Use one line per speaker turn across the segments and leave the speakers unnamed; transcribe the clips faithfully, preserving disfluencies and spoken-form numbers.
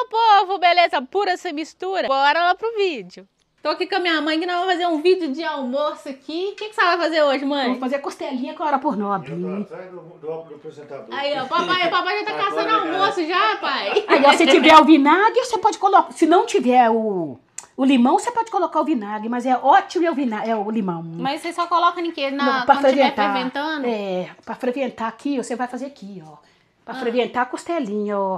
meu povo, beleza pura sem mistura? Bora lá pro vídeo. Tô aqui com a minha mãe que nós vamos fazer um vídeo de almoço aqui. O que, que você vai fazer hoje, mãe?
Vamos fazer costelinha com a hora por nobre.
Eu tô atrás do, do, do apresentador.
Aí, ó, papai, papai já tá caçando almoço já, pai.
Aí, ó, se tiver o vinagre, você pode colocar. Se não tiver o, o limão, você pode colocar o vinagre, mas é ótimo é o, vinagre, é o limão.
Mas você só coloca em que? Na,
Não, pra
quando estiver
ferventar.
ferventando?
É, pra ferventar aqui, você vai fazer aqui, ó. Pra
Ah.
ferventar a costelinha, ó.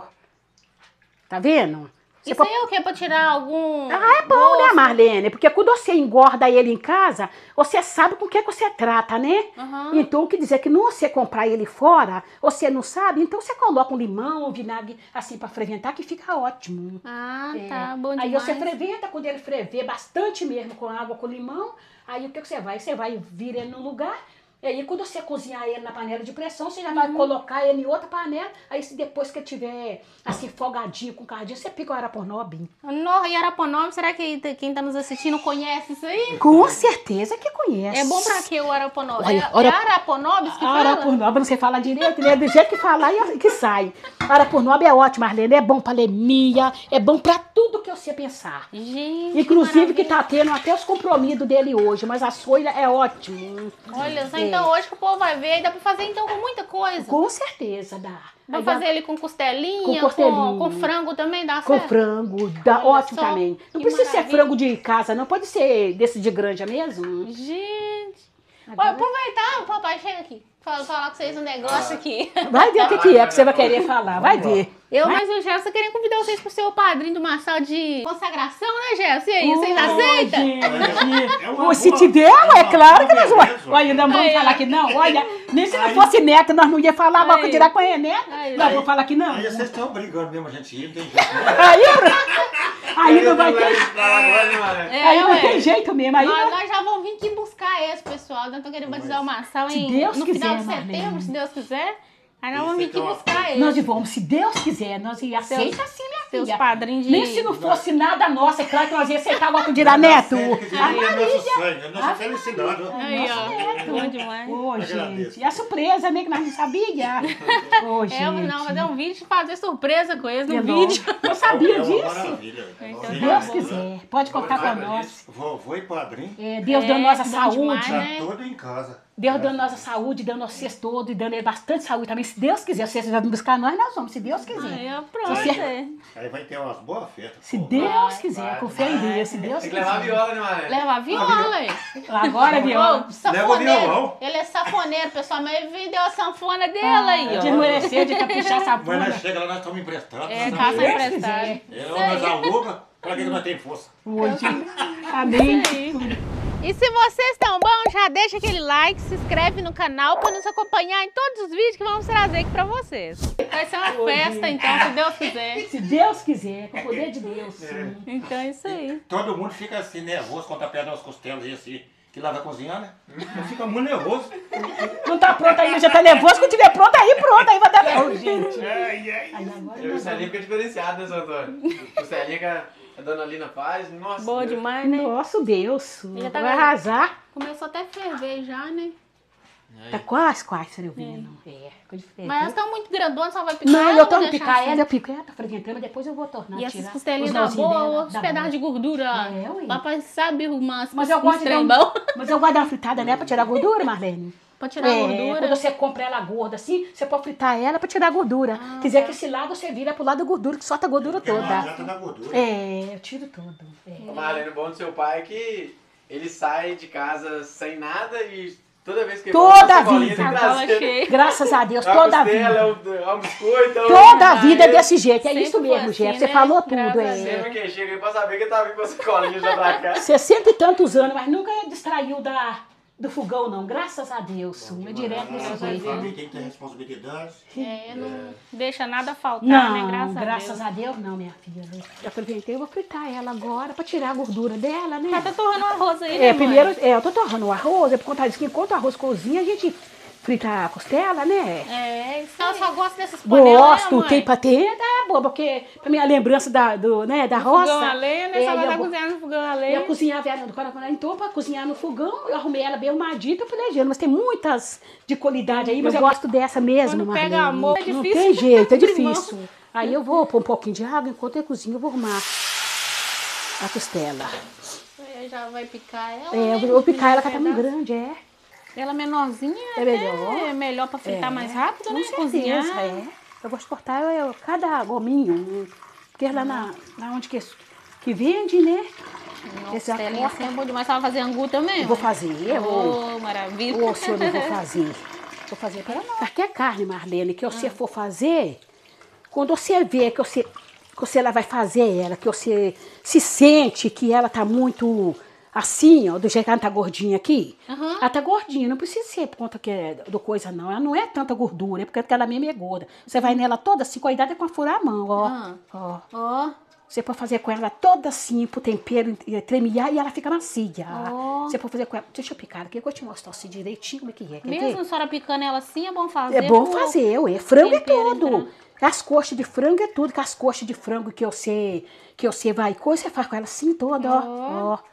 Tá vendo? Você
Isso
pode...
aí é o que? Pra tirar algum...
Ah, é bom,
gosto?
né, Marlene? Porque quando você engorda ele em casa, você sabe com o que você trata, né?
Uhum.
Então, o que dizer que não você comprar ele fora, você não sabe, então você coloca um limão, um vinagre, assim, pra ferventar, que fica ótimo.
Ah,
É.
tá, bom
Aí
demais.
você ferventa, quando ele ferver bastante mesmo com água, com limão, aí o que, que você vai? Você vai vir ele no lugar, e aí quando você cozinhar ele na panela de pressão, você já vai colocar ele em outra panela, aí se depois que ele tiver assim, folgadinho, com cardinho, você pica o araponobim.
No, e Araponópolis, será que quem tá nos assistindo conhece isso aí?
Com certeza que conhece.
É bom pra quê o Araponópolis?
Olha,
É,
ora-
é Araponópolis que fala?
Araponobim, não sei falar direito, né? Do jeito que falar e que sai. Araponobim é ótimo, Marlene, é bom pra anemia, é bom pra tudo que você pensar.
Gente,
Inclusive que
maravilha.
tá tendo até os compromissos dele hoje, mas a soia é ótimo.
Olha só,
É.
então hoje que o povo vai ver, dá pra fazer então com muita coisa.
Com certeza dá.
Dá
Aí
pra
dá
fazer ele com costelinha,
Com
com,
costelinha.
com frango também, dá
com
certo?
frango, dá
Olha
ótimo
só,
também. Não
que
precisa ser
maravilha.
frango de casa, não. Pode ser desse de granja mesmo.
Gente.
Agora-
Olha, aproveitar, o papai chega aqui. Fala, falar com vocês um negócio aqui.
Vai ver o que, que é que você vai querer falar, vai ver.
Eu, mas o Gerson querendo convidar vocês pro seu padrinho de uma sala de consagração, né, Gerson? E aí, vocês
Ô,
aceitam?
gente.
É uma
Ô, se
boa-
tiver,
é
é
uma
claro que
boa
nós vamos.
beleza.
Olha, não vamos
Aí, ó.
falar que não. Olha, nem se não
Aí-
fosse neto, nós não ia falar, agora que eu tirar com a neto.
Aí,
Nós
aí.
vamos falar que não.
Aí vocês estão brigando mesmo, a gente ir, não tem jeito.
Aí, aí não vai ter.
É,
Aí não
ué.
tem jeito mesmo. Aí
Nós,
não-
nós já vamos vir aqui buscar esse, pessoal. Nós estamos querendo batizar o Marçal
Se
em,
Deus
no
quiser,
final de
Marlene.
setembro, se Deus quiser. Aí nós
Isso
vamos vir aqui
então,
buscar ele.
Nós vamos, se Deus quiser, nós ia aceita assim, minha
Seus
filha.
padrinhos de...
Nem se não fosse nada nosso, é claro que nós ia aceitar agora com o Dira Neto.
A nosso sangue, a nossa felicidade. ó.
Aí, ó. Bom demais.
Ô,
Agradeço.
gente, e a surpresa, né, que nós não sabíamos. Ô, gente.
É, não, fazer um vídeo e fazer surpresa com eles no
É
vídeo.
lógico. Eu sabia
É uma
disso.
maravilha.
Então,
Se
tá
Deus
bom.
quiser, pode contar com nós.
Vovô e padrinho,
É, Deus
É,
dando nossa
bom
saúde.
demais,
tá
né?
todo em casa.
Deus dando nossa saúde, dando nosso cesto todo e dando ele bastante saúde também. Se Deus quiser, se vocês vão buscar nós, nós vamos, se Deus quiser.
Aí, ó, pronto.
Se-
é.
Aí vai ter umas boas festas.
Se
pô.
Deus
Vai,
quiser,
vai,
com fé em
vai.
Deus, se Deus
Tem que levar a
quiser.
viola, né, Mané?
Leva a viola aí.
Agora, viola.
Ô, safoneiro.
Leva o violão.
Ele é safoneiro, pessoal, mas ele vendeu a sanfona dele aí, ó.
De esmorecer, de caprichar essa
Mas nós
bunda.
chega lá, nós estamos emprestados.
É,
nós
caça
estamos-
Deus
emprestada.
quiser.
É, ou nós aluga, pra que que nós temos força?
Hoje. Amém.
E se vocês estão bom, já deixa aquele like, se inscreve no canal para nos acompanhar em todos os vídeos que vamos trazer aqui para vocês. Vai ser uma festa, então, se Deus quiser.
Se Deus quiser, com o poder de Deus. sim.
Então é isso aí.
Todo mundo fica assim nervoso quando tá perto das costelas e assim, que lá vai cozinhar, né? Fica muito nervoso.
Não tá pronto ainda, já tá nervoso. Quando tiver pronto, aí pronto, aí vai dar. Ô, gente.
Ai, ai.
Aí agora
E o
nós
costelinha fica diferenciado, né, seu Antônio? Costelinha que a, a dona Lina faz, nossa.
Boa
Deus.
demais, né?
Nossa, Deus.
Já tá
Vai
vendo?
arrasar.
Começou até a ferver já, né?
Tá quase, quase servindo. É, ficou diferente.
Mas elas estão muito grandonas, só vai picar
Não,
ela
eu
ou
tô no
deixar
picar
assim?
ela, eu pico ela, tá ferventando, depois eu vou tornar.
E essas
tirar
costelinhas
os
dá
nozinhos
boa,
dela,
os
dá
pedaços
bom.
de gordura.
É, ué.
Papai sabe arrumar
Mas eu gosto de dar
trem
um-
bom.
Mas eu gosto de dar uma fritada nela pra tirar a gordura, Marlene.
Pra tirar a
É,
gordura.
quando você compra ela gorda assim, você pode fritar ela pra tirar a gordura.
Ah,
Quiser
tá.
que esse lado você vira pro lado da gordura, que solta a gordura
Porque não
toda.
adianta na gordura.
É, eu tiro tudo. É.
Ô, Marlene, o bom do seu pai é que ele sai de casa sem nada e toda vez que ele
Toda
volta,
a
sacolinha
vida.
tem que
Sacola
trazer
cheia.
Graças a Deus,
a
toda a
costela,
vida.
o, o biscoito. o-
Toda a
o-
vida é desse jeito. É
Sempre
isso
foi
mesmo,
assim,
Jeff. Você
né?
falou tudo.
Graças a
É.
Sempre que chega aí pra saber que ele tá vindo com a sacolinha já pra cá.
sessenta e tantos anos, mas nunca distraiu da, do fogão, não. Graças a Deus. É direto desse
A
jeito.
família tem que ter responsabilidade.
É, não deixa nada faltar,
Não,
né? Graças,
graças
a Deus.
a Deus não, minha filha. Eu aproveitei, eu vou fritar ela agora pra tirar a gordura dela, né?
Já tá torrando o arroz aí, né,
É,
mãe?
primeiro, é, eu tô torrando o arroz, é por conta disso que enquanto o arroz cozinha, a gente frita a costela, né?
É, então eu só gosto dessas panelas,
Gosto,
né, mãe?
tem pra ter, tá boa, porque pra minha lembrança da, do, né, da roça.
Fogão a lenha, né?
é,
Só vai
eu
estar
vou-
cozinhando no fogão a
Eu
lenha.
cozinhava ela, quando ela entrou pra cozinhar no fogão, eu arrumei ela bem arrumadita, eu falei, gente, mas tem muitas de qualidade aí, mas eu, gosto dessa mesmo,
Quando pega
Marlene.
amor, é
Não
difícil.
tem jeito, é
Limão.
difícil. Aí eu vou pôr um pouquinho de água, enquanto eu cozinho, eu vou arrumar a costela.
Aí já vai picar ela,
É,
né?
eu vou picar ela, que ela tá muito
Pedaço.
grande, é.
Ela menorzinha
É
até
melhor.
é melhor pra fritar
É,
mais rápido,
com
né?
certeza,
Cozinhar.
é. Eu gosto de cortar eu, eu, cada gominho, né? Porque lá na, lá onde que, que vende, né? Esse
Costelinha
corta.
assim é bom demais. Você vai fazer angu também?
Eu vou
ué?
fazer, eu vou.
Ô, maravilha.
Ou se eu não vou fazer. Vou fazer para nós. Qualquer carne, Marlene, que você for fazer, quando você vê que você, que você ela vai fazer ela, que você se sente que ela tá muito assim, ó, do jeito que ela tá gordinha aqui,
Uhum.
ela tá gordinha, não precisa ser por conta que é do coisa não, ela não é tanta gordura, é porque ela mesmo é gorda. Você vai nela toda assim, cuidado é com a furar a mão, ó,
Ah.
ó.
Ó.
Você pode fazer com ela toda assim, pro tempero e tremear e ela fica macia.
Ó.
Você pode fazer com ela, deixa eu picar aqui, eu vou te mostrar assim direitinho como é que é, quer ver?
Mesmo a senhora picando ela assim, é bom fazer.
É bom
pro-
fazer, ué. Frango é
tempero
tudo.
entrar.
As coxas de frango é tudo. Com as coxas de frango que você, que você vai coisa, você faz com ela assim toda, ó.
Ó.
ó.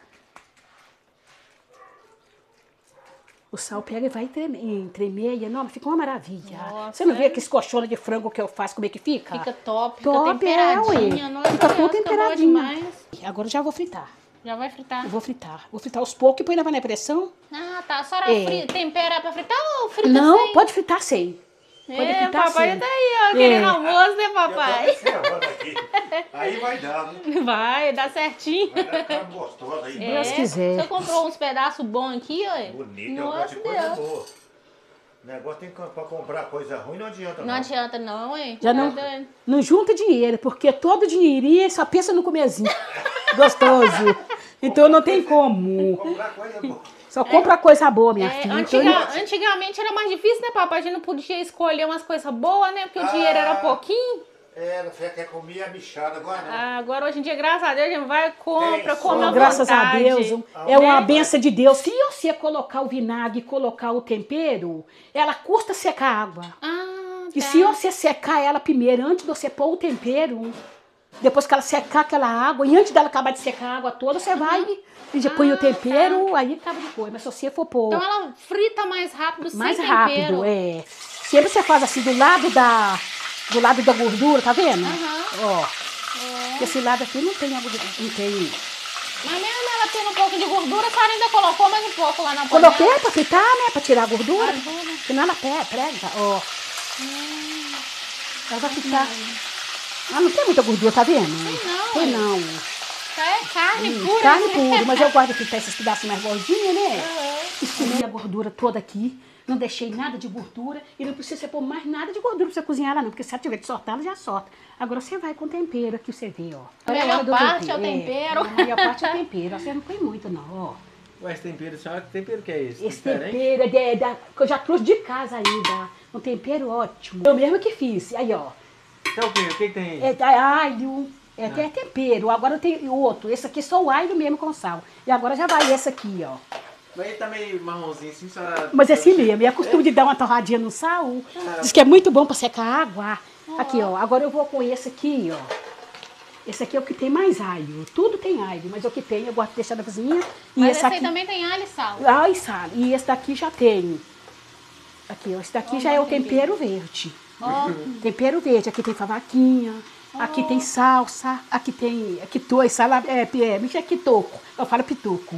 O sal pega e vai tremer, tremer, não, fica uma maravilha.
Nossa,
Você não vê
é?
aqueles colchões de frango que eu faço, como é que fica?
Fica top, fica
Top, é,
temperadinha.
ué.
Nossa,
Fica
Deus,
tudo
fica boa
temperadinha.
demais.
Agora eu já vou fritar.
Já vai fritar.
Eu vou fritar. Vou fritar aos poucos e põe na panela de pressão.
Ah, tá. A senhora
É.
fri- tempera pra fritar ou frita
Não,
sem?
pode fritar sem. Pode
É,
fritar
papai
sem.
tá aí, ó, querendo
É.
almoço, né,
Eu tô
papai?
observando aqui. Aí vai dar, né?
Vai, dá certinho.
Vai dar carne gostosa aí.
Deus
É,
quiser.
Você comprou uns pedaços bons aqui, ó.
Bonito, eu
Nossa,
gosto de coisa
Deus.
boa. O negócio tem que pra comprar coisa ruim, não adianta não.
Não adianta não, hein?
Já não,
Tá doido.
não junta dinheiro, porque todo dinheirinho só pensa no comezinho. Gostoso. Então não tem como.
Comprar coisa boa.
Só compra coisa boa, minha
É,
filha.
antiga-
Então,
antigamente era mais difícil, né, papai? A gente não podia escolher umas coisas boas, né? Porque o dinheiro era
Ah.
pouquinho.
É, você quer comer a bichada, agora não.
Ah, agora, hoje em dia, graças a Deus, a gente vai, compra,
Tem
come à
só.
graças a
vontade.
Deus, é uma
Né?
benção de Deus. Se você colocar o vinagre e colocar o tempero, ela custa secar a água.
Ah,
E
tá.
se você secar ela primeiro, antes de você pôr o tempero, depois que ela secar aquela água, e antes dela acabar de secar a água toda, você vai e já põe
Ah,
o tempero, aí acaba de pôr. Mas se você for pôr
Então ela frita mais rápido,
mais
sem
rápido,
tempero.
é. Sempre você faz assim, do lado da, do lado da gordura, tá vendo?
Aham.
Ó,
É.
esse lado aqui não tem, água- não tem.
Mas mesmo ela tendo um pouco de gordura, a senhora ainda colocou mais um pouco lá na panela.
Coloquei pra fritar, né, pra tirar a gordura,
Ajuda.
senão ela pe- prega, ó.
Hum.
Ela vai fritar. Ah, não tem muita gordura, tá vendo?
não,
Tem
é.
não.
Já é carne
Hum,
pura.
Carne
né?
pura, mas eu gosto de fritar esses pedaços mais gordinhos, né?
Aham.
Escolhi a gordura toda aqui, não deixei nada de gordura e não precisa você pôr mais nada de gordura pra você cozinhar ela não, porque se ela tiver que soltar, ela já solta. Agora você vai com tempero aqui, você vê, ó.
A
Olha
melhor
hora do
parte é o tempero.
A melhor parte é o tempero, você não põe muito não, ó.
Ué, esse tempero, senhora, que tempero que é esse?
Esse
Diferente?
tempero é de- da- que eu já trouxe de casa ainda, um tempero ótimo. Eu mesmo que fiz, aí ó,
Então o quê? O que que tem?
é da alho, é até tempero, agora tem outro, esse aqui é só o alho mesmo com sal. E agora já vai esse aqui, ó.
Mas ele tá meio marronzinho assim, senhora...
Mas é assim mesmo, é costume de dar uma torradinha no sal. Diz que é muito bom para secar a água. Aqui, ó. Agora eu vou com esse aqui, ó. Esse aqui é o que tem mais alho. Tudo tem alho, mas é o que tem, eu gosto de deixar na cozinha. E
Mas
esse
esse aí
aqui.
também tem alho e sal.
Ah, e sal. E esse daqui já tem. Aqui, ó. Esse daqui
Ó,
já é o
tempero.
tempero verde.
Ó,
Tempero verde. Aqui tem favaquinha. Aqui tem salsa. Aqui tem quitô, salada. É, é, é, é quitoco. Eu falo pituco.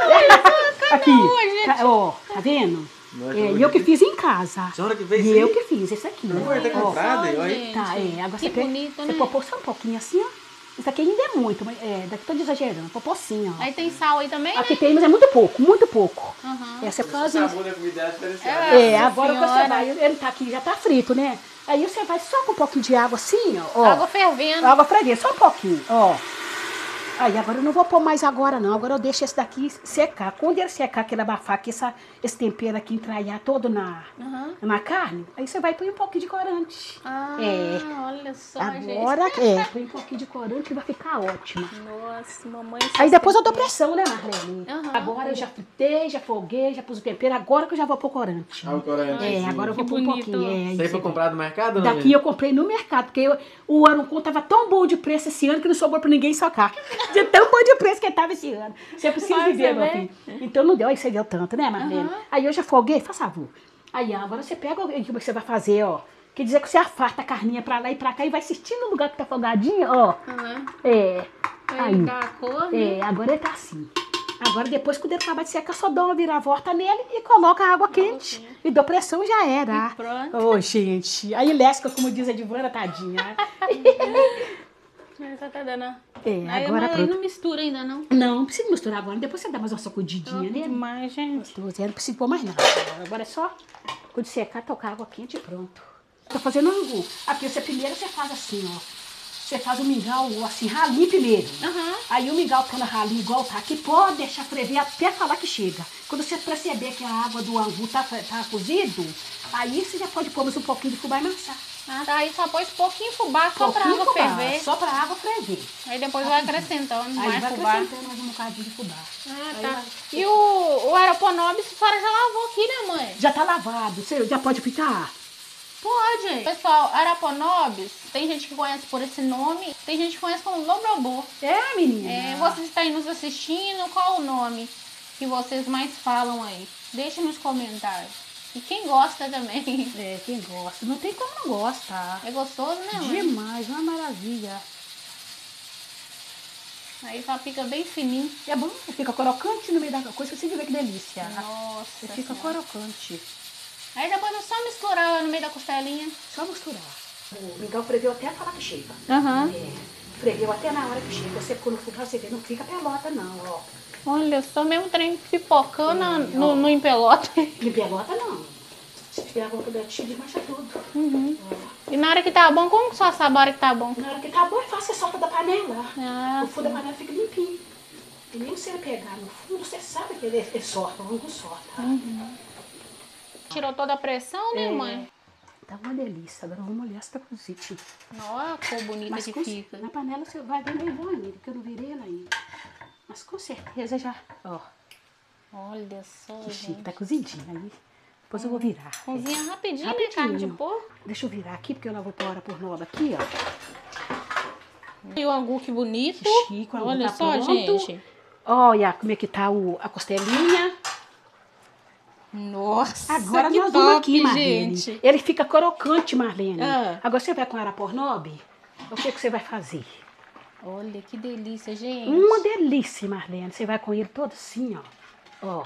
Aqui. Tá, ó, tá vendo?
Nossa,
É, e eu que fiz em casa.
A senhora que fez
E
isso
eu
aí?
que fiz esse aqui.
Não foi ter
Ó,
comprado?
só,
Olha aí.
gente.
Tá, é. Agora
Que
você, pega-
bonito,
você
né?
pode pôr só um pouquinho assim, ó. Isso aqui ainda é muito, mas é, daqui tô exagerando. Pode pôr assim, ó.
Aí tem sal aí também, né?
Aqui tem, mas é muito pouco, muito pouco.
Aham.
É, você
O
faz isso.
sabor da comida é diferenciado.
É.
É,
Nossa
agora que você
Senhora.
vai, ele tá aqui, já tá frito, né? Aí você vai só com um pouquinho de água assim, ó. ó.
Água fervendo.
Água fervendo, só um pouquinho, ó. Aí agora eu não vou pôr mais agora não, agora eu deixo esse daqui secar. Quando ele secar, que ele abafar aqui, essa, esse tempero aqui entralhar todo na,
Aham.
na carne, aí você vai pôr um pouquinho de corante.
Ah,
É.
olha só, gente.
Agora, é, põe um pouquinho de corante que vai ficar ótimo.
Nossa, mamãe.
Aí depois eu dou pressão, né, Marlene?
Aham.
Agora eu já fritei, já foguei, já pus o tempero, agora que eu já vou pôr corante.
Ah, o corante.
É, agora eu vou
Que
pôr um
bonito.
pouquinho. É,
Isso aí foi comprado no mercado, não?
Daqui eu comprei no mercado, porque eu- o Aruncum tava tão bom de preço esse ano que não sobrou pra ninguém socar. De tão bom de preço que tava esse ano. Você precisa
Mas
viver,
você
meu
vê?
filho. Então não deu, aí você deu tanto, né, Marlene?
Aham.
Aí eu já folguei, faz favor. Aí agora você pega o que você vai fazer, ó. Quer dizer que você afarta a carninha pra lá e pra cá e vai assistindo no lugar que tá folgadinho, ó.
Uhum.
É.
Aí
Aí.
dá a cor, né?
É, agora ele tá assim. Agora, depois que o dedo acabar de secar, só dou uma viravolta nele e coloca a água quente. E dou pressão, já era.
E pronto.
Ô, gente. Aí lesca, como diz a Divana, tadinha.
Mas já tá dando.
É,
Aí,
agora
mas aí
pronto.
não mistura ainda, não.
Não, não precisa misturar agora. Depois você dá mais uma sacudidinha
Top
nele.
demais, gente.
Gostoso. Não precisa pôr mais nada. Agora é só, quando secar, tocar água quente e pronto. Tô fazendo angu. Aqui, você primeiro você faz assim, ó. Você faz o mingau assim, ralinho primeiro.
Aham.
Aí o mingau ficando ralinho igual tá aqui, pode deixar ferver até falar que chega. Quando você perceber que a água do angu tá, tá cozido, aí você já pode pôr mais um pouquinho de fubá e amassar.
Ah, tá. Aí só pôs pouquinho fubá, só pra
Pouquinho
água
fubá,
ferver.
Só pra água ferver.
Aí depois vai acrescentando
Aí
mais
vai
fubá.
acrescentando mais um bocadinho de fubá.
Ah,
Aí
tá.
vai-
E o, o aeroponobis, a senhora já lavou aqui, né, mãe?
Já tá lavado, você já pode picar?
Pode. Pessoal, araponobis, tem gente que conhece por esse nome, tem gente que conhece como lobrobô.
É, menina.
É, vocês estão aí nos assistindo, qual o nome que vocês mais falam aí? Deixa nos comentários. E quem gosta também.
É, quem gosta. Não tem como não gostar.
É gostoso, né, mãe?
Demais, uma maravilha.
Aí só fica bem fininho.
É bom, fica crocante no meio da coisa, você vê que delícia.
Nossa
Fica
Senhora.
crocante.
Aí depois é só misturar no meio da costelinha.
Só misturar. O mingau freveu até falar que chega.
Aham.
É, freveu até na hora que chega. Você quando for você vê, não fica pelota não, ó.
Olha só, mesmo trem pipocando na- no, no empelota.
De pelota não. Se tiver água cobertinha, desmancha tudo.
Uhum. E na hora que tá bom, como que só sabe a hora que tá bom?
Na hora que tá bom, é fácil, você solta da panela.
Ah,
O fundo da panela fica limpinho. E mesmo se ele pegar no fundo, você sabe que ele, ele sorta, o angu sorta.
tirou toda a pressão, né,
É.
mãe?
Tá uma delícia. Agora vamos olhar se tá cozido.
Olha a cor bonita
Mas
que
com-
fica.
na panela você vai ver meio bom ainda, porque eu não virei ela ainda. Mas com certeza já, ó,
Olha só,
que chique,
gente.
tá cozidinho aí. Depois eu vou virar.
Cozinha rapidinho, né,
Rapidinho.
carne de porco?
Deixa eu virar aqui, porque eu lavo por hora por nova aqui, ó.
E o angu, que bonito.
Que chique, o angu
Olha
tá
só,
pronto.
gente.
Olha como é que tá o, a costelinha.
Nossa,
Agora
que
nós
top,
vamos aqui, Marlene.
gente.
Ele fica crocante, Marlene.
Ah.
Agora você vai com arapornobe, o que, que você vai fazer?
Olha, que delícia, gente.
Uma delícia, Marlene. Você vai com ele todo assim, ó. Ó.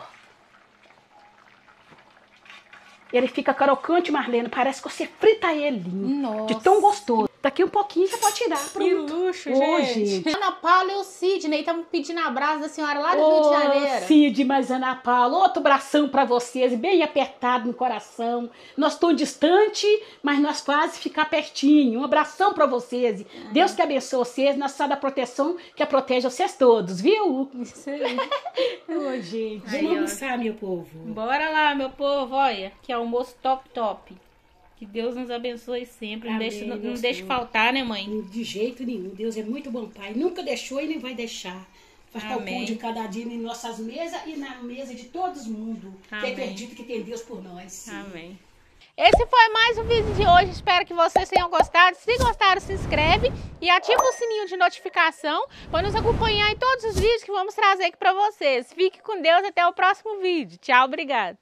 Ele fica crocante, Marlene. Parece que você frita ele.
Nossa.
De tão gostoso. Daqui um pouquinho você pode tirar.
Que
Pronto.
luxo,
Ô,
gente.
gente.
Ana Paula e o Sidney estamos pedindo abraço da senhora lá do Rio
Ô,
de Janeiro.
Cid, mas Ana Paula, outro abração pra vocês, bem apertado no coração. Nós estamos distante, mas nós quase ficar pertinho. Um abração pra vocês. Deus que abençoe vocês, nossa Senhora da proteção, que protege vocês todos, viu?
Isso aí.
Ô, gente,
Aí,
vamos
ó.
almoçar, meu povo.
Bora lá, meu povo, olha, que almoço top, top. Que Deus nos abençoe sempre. Não
Amém,
deixe, não, não
Deus
deixe
Senhor.
faltar, né, mãe?
De jeito nenhum. Deus é muito bom Pai. Nunca deixou e nem vai deixar. Faz tal
Amém.
pão de cada dia em nossas mesas e na mesa de todos mundo. Que
Amém.
acredita que tem Deus por nós.
Amém. Esse foi mais o vídeo de hoje. Espero que vocês tenham gostado. Se gostaram, se inscreve e ativa o sininho de notificação para nos acompanhar em todos os vídeos que vamos trazer aqui para vocês. Fique com Deus. Até o próximo vídeo. Tchau, obrigada.